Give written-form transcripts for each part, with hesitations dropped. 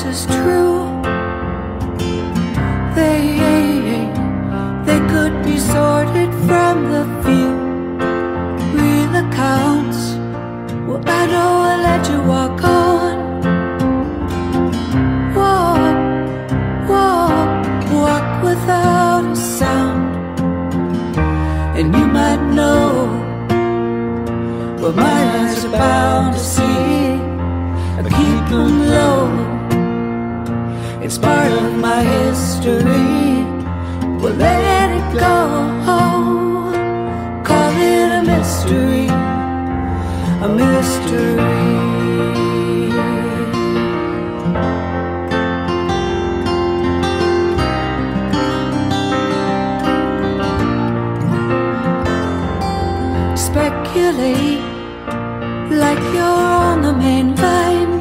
is true. They could be sorted from the few. Real accounts, well, I know I'll let you walk on. Walk without a sound. And you might know what my eyes are bound to see. I keep them low. It's part of my history. Well, let it go. Call it a mystery. A mystery. Speculate like you're on the main line,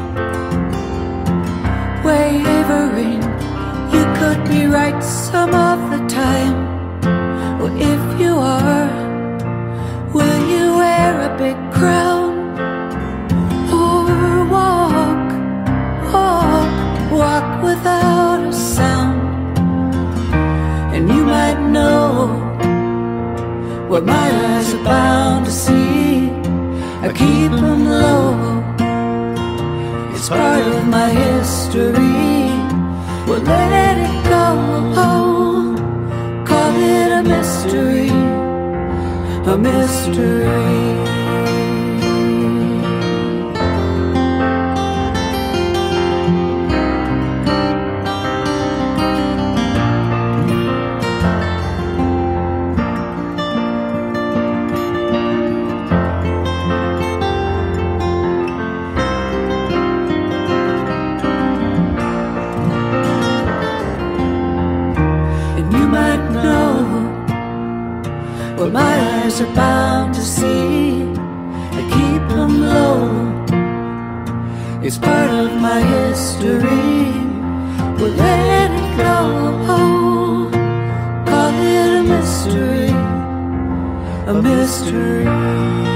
wavering. You could be right some of the time. Well, if you are, will you wear a big crown? Or walk without a sound? And you might know what my eyes are bound to see. I keep them low. It's part of my history. Well, let it go. Call it a mystery. A mystery. What my eyes are bound to see, I keep them low. It's part of my history. Well, let it go. Call it a mystery. A mystery.